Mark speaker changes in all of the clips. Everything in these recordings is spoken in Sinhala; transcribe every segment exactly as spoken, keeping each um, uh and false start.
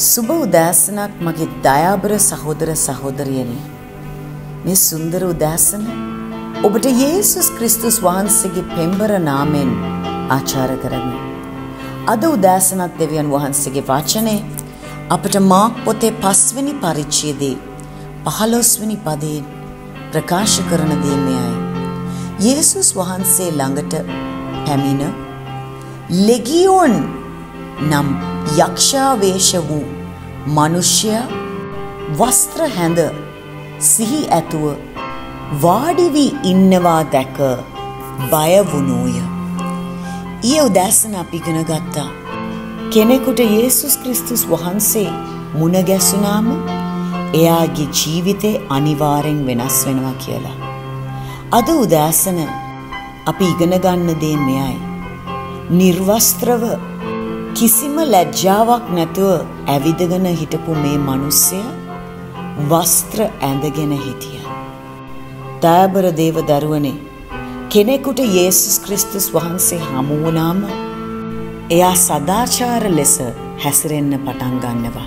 Speaker 1: සුබ උදෑසනක් මගේ දයාබර සහෝදර සහෝදරියනි. මේ සුන්දර උදෑසන ඔබට යේසුස් ක්‍රිස්තුස් වහන්සේගේ පෙම්බර නාමයෙන් ආචාර කරමි. අද උදෑසනත් දෙවියන් වහන්සේගේ වචනේ අපට මාක් පොතේ පස්වෙනි පරිච්ඡේදයේ පහළොස්වෙනි පදයේ ප්‍රකාශ කරන දේ මෙයයි. යේසුස් වහන්සේ ළඟට පැමිණ ලෙගියෝන් නම් යක්ෂාවේශ වූ මනුෂ්‍යයා වස්ත්‍ර හැඳ සිහි ඇතුව වාඩි වී ඉන්නවා දැක බය වුණෝය. ඊයේ උදෑසන අපි ඉගෙන ගත්තා කෙනෙකුට යේසුස් ක්‍රිස්තුස් වහන්සේ මුණ ගැසුනාම එයාගේ ජීවිතේ අනිවාර්යෙන් වෙනස් වෙනවා කියලා. අද උදෑසන අපි ඉගෙන ගන්න දේ මෙයයි. නිර්වස්ත්‍රව කිසිම ලැජ්ජාවක් නැතුව ඇවිදගෙන හිටපු මේ මිනිස්සයා වස්ත්‍ර ඇඳගෙන හිටියා. දයාබර දේව දරුවනේ, කෙනෙකුට යේසුස් ක්‍රිස්තුස් වහන්සේ හමු වුණාම එයා සදාචාර ලෙස හැසිරෙන්න පටන් ගන්නවා.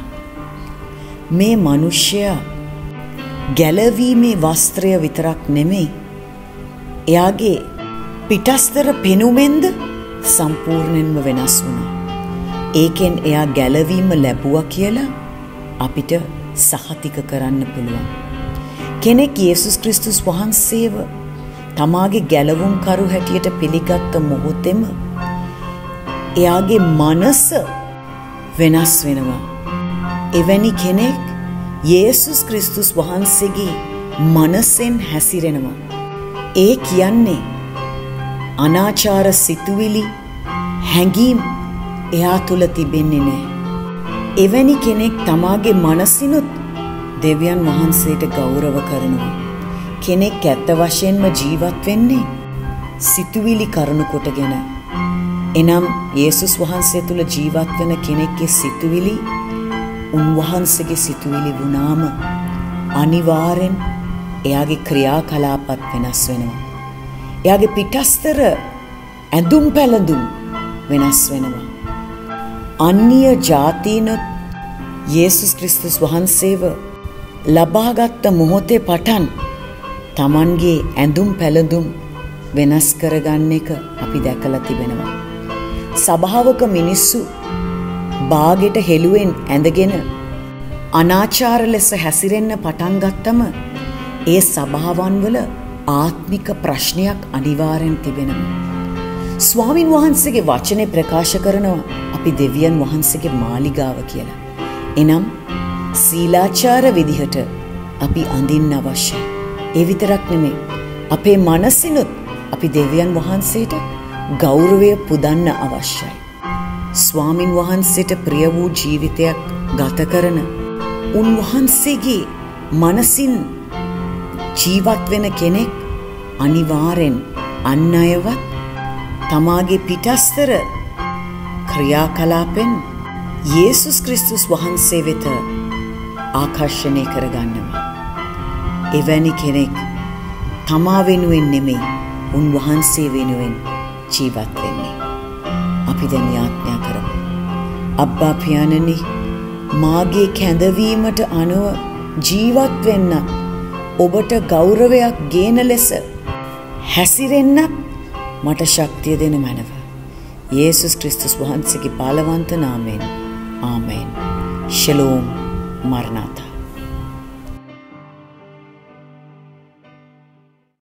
Speaker 1: මේ මිනිසයා ගැලවීමේ වස්ත්‍රය විතරක් නෙමෙයි, එයාගේ පිටස්තර පෙනුමෙන්ද සම්පූර්ණයෙන්ම වෙනස් වුණා. ඒකෙන් එයා ගැලවීම ලැබුවා කියලා අපිට සහතික කරන්න පුළුවන්. කෙනෙක් යේසුස් ක්‍රිස්තුස් වහන්සේව තමාගේ ගැලවුම් කරු හැටියට පිළිගත්ත මොහොතේම එයාගේ මනස වෙනස් වෙනවා. එවැනි කෙනෙක් යේසුස් ක්‍රිස්තුස් වහන්සේගේ මනසෙන් හැසිරෙනවා. ඒ කියන්නේ අනාචාර සිතුවිලි හැඟීම් එයා තුල තිබෙන්නේ නැහැ. එවැනි කෙනෙක් තමාගේ මනසිනුත් දෙවියන් වහන්සේට ගෞරව කරනවා. කෙනෙක් ඇත්ත වශයෙන්ම ජීවත් වෙන්නේ සිතුවිලි කරුණු කොටගෙන. එනම් යේසුස් වහන්සේ තුල ජීවත් වෙන කෙනෙක්ගේ සිතුවිලි උන්වහන්සේගේ සිතුවිලි වුණාම අනිවාර්යෙන් එයාගේ ක්‍රියාකලාපත් වෙනස් වෙනවා. එයාගේ පිටස්තර ඇඳුම් පැළඳුම් වෙනස් වෙනවා. අන්‍ය ජාතීනොත් යේසුස් ක්‍රිස්තුස් වහන්සේව ලබාගත් මොහොතේ පටන් තමන්ගේ ඇඳුම් පැළඳුම් වෙනස් කරගන්න එක අපි දැකලා තිබෙනවා. සභාවක මිනිස්සු බාගෙට හෙළුවෙන් ඇඳගෙන අනාචාර ලෙස හැසිරෙන්න පටන් ගත්තම ඒ සභාවන් වල ආත්මික ප්‍රශ්නයක් අනිවාර්යෙන් තිබෙනවා. ස්වාමින් වහන්සේගේ වචනේ ප්‍රකාශ කරනවා අපි දෙවියන් වහන්සේගේ මාලිගාව කියලා. එනම් සීලාචාර විදිහට අපි අඳින්න අවශ්‍යයි. ඒ විතරක් නෙමෙයි, අපේ මනසිනුත් අපි දෙවියන් වහන්සේට ගෞරවය පුදන්න අවශ්‍යයි. ස්වාමින් වහන්සේට ප්‍රිය වූ ජීවිතයක් ගත කරන උන්වහන්සේගේ මනසින් ජීවත් වෙන කෙනෙක් අනිවාර්යෙන් අන් අයවත් තමාගේ පිටස්තර ක්‍රියාකලාපෙන් යේසුස් ක්‍රිස්තුස් වහන්සේ වෙත ආකර්ෂණය කරගන්නවා. එවැනි කෙනෙක් තමා වෙනුවෙන් නෙමෙයි, උන්වහන්සේ වෙනුවෙන් ජීවත් වෙන්නේ. අපි දැන් යාඥා කරමු. අබ්බා පියාණනි, මාගේ කැඳවීමට අනුව ජීවත් වෙන්න, ඔබට ගෞරවයක් ගේන ලෙස හැසිරෙන්න මට ශක්තිය දෙන මැනව. යේසුස් ක්‍රිස්තුස් වහන්සේගේ බලවන්ත නාමයෙන් ආමේන්. ශලෝම්. මරණාතා.